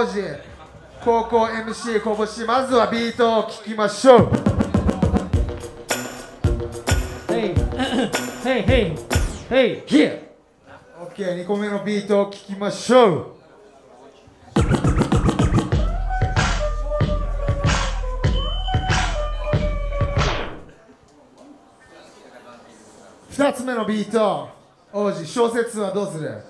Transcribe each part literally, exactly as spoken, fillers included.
王子、高校 エムシー こぼし、まずはビートを聴きましょう。 Hey, hey, hey, hey, here. OK、にこめのビートを聴きましょう。ふたつめのビート、王子、小説はどうする？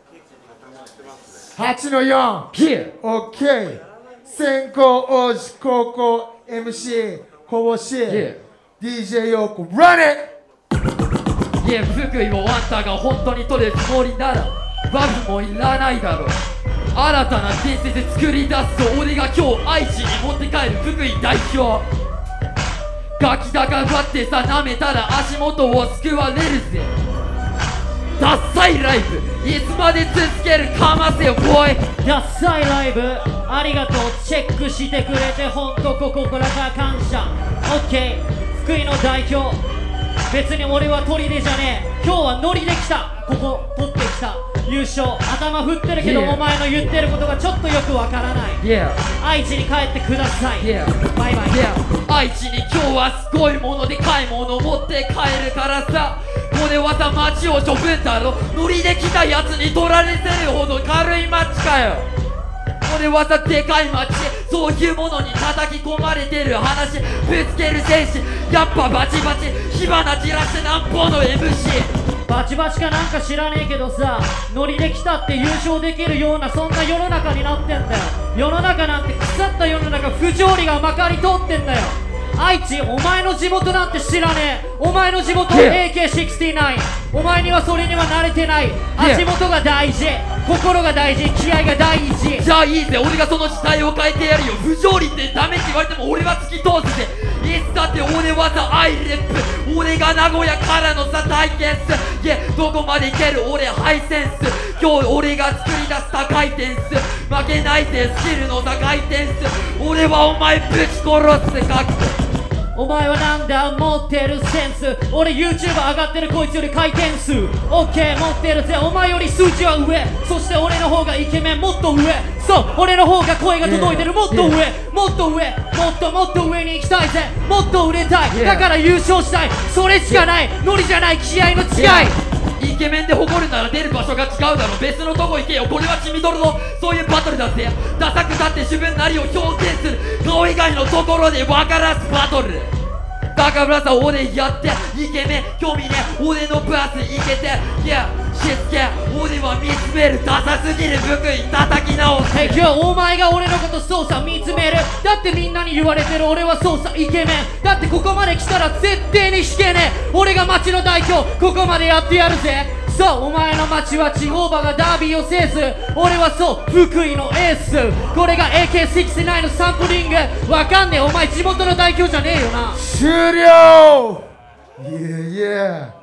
はちのよん、 Here. OK、先行王子、高校 エムシー こぼし、 Yeah. ディージェー ヨーコ、Run it！ いや福井をあんたが本当に取るつもりならバブもいらないだろう。新たな伝説作り出すと俺が今日愛知に持って帰る福井代表。ガキだかばってさ舐めたら足元を救われるぜ。ダッサいライブいつまで続けるかませよボーイ。 ダッサいライブありがとう。チェックしてくれて本当心から感謝。 OK、 福井の代表、別に俺は砦じゃねえ。今日はノリで来た。ここ取ってきた優勝。頭振ってるけど、yeah. お前の言ってることがちょっとよくわからない。 Yeah. 愛知に帰ってください。 Yeah. バイバイ。 Yeah. 愛知に今日はすごいもので買い物持って帰るからさ。これはさ街を処分だろ。ノリで来たやつに取られてるほど軽い街かよ。これはさでかい街、そういうものに叩き込まれてる話ぶつける戦士、やっぱバチバチ火花散らしてなんぼの エムシー。 バチバチかなんか知らねえけどさ、ノリで来たって優勝できるようなそんな世の中になってんだよ。世の中なんて腐った世の中、不条理がまかり通ってんだよ。愛知、お前の地元なんて知らねえ。お前の地元 エーケーろくじゅうきゅう、 お前にはそれには慣れてない。足元が大事、心が大事、気合が第一。 じゃあいいぜ、俺がその時代を変えてやるよ。不条理ってダメって言われても俺は突き通すぜ。いつだって俺はさアイレップ、俺が名古屋からのさ体験っす。いやどこまでいける俺ハイセンス。今日俺が作り出す高い点数、負けないぜスキルの高い点数。俺はお前ぶち殺すぜかっこ。 お前はなんだ持ってるセンス。俺 YouTube 上がってるこいつより回転数 OK 持ってるぜ。お前より数字は上、そして俺の方がイケメンもっと上。そう俺の方が声が届いてるもっと上、もっと上、もっともっと上に行きたいぜ。もっと売れたい、だから優勝したい。それしかない、ノリじゃない気合の違い。 イケメンで誇るなら出る場所が違うだろ。別のとこ行けよ、これは血みどろのそういうバトルだぜ。ダサくだって自分なりを表現する顔以外のところで分からすバトルだからさ俺やってイケメン興味ね俺のバスいけていやしつけ俺は見つめるダサすぎる福井叩き直す。 hey, 今日お前が俺のことそうさ見つめる。だってみんなに言われてる俺はそうさイケメン。だってここまで来たら絶対に引けねえ。俺が町の代表ここまでやってやるぜ。そうお前の町は地方馬がダービーを制す。俺はそう福井のエース。これが エーケーろくじゅうきゅう のサンプリング。わかんねえお前地元の代表じゃねえよな。 終了。いやいや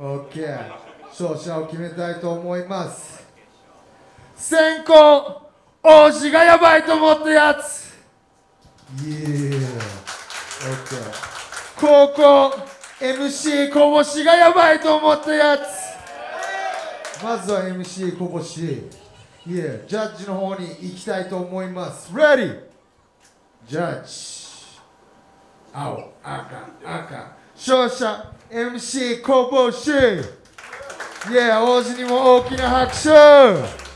OK、 勝者を決めたいと思います。先行王子がやばいと思ったやつ。いや OK、 高校 エムシー こぼしがやばいと思ったやつ。まずは エムシー こぼし、いやジャッジの方に行きたいと思います。レディージャッジ、青赤赤、勝者 エムシー こぼし。いや王子にも大きな拍手。